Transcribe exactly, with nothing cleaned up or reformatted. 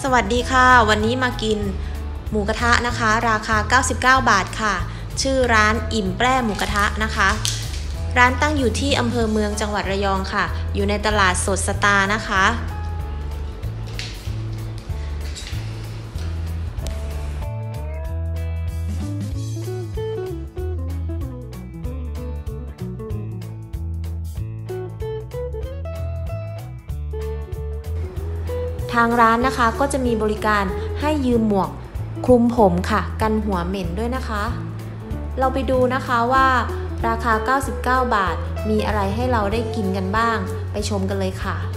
วัสดีค่ะวันนี้มากินหมูกระทะนะคะราคาเก้าสิบเก้าบาทค่ะชื่อร้านอิ่มแปร่หมูกระทะนะคะร้านตั้งอยู่ที่อำเภอเมืองจังหวัดระยองค่ะอยู่ในตลาดสดสตาร์นะคะทางร้านนะคะก็จะมีบริการให้ยืมหมวกคลุมผมค่ะกันหัวเหม็นด้วยนะคะเราไปดูนะคะว่าราคาเก้าสิบเก้าบาทมีอะไรให้เราได้กินกันบ้างไปชมกันเลยค่ะ